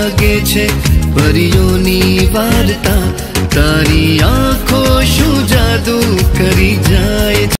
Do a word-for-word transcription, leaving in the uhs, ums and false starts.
लागे छे परियोनी वार्ता, तारी आँखों शू जादू करी जाए।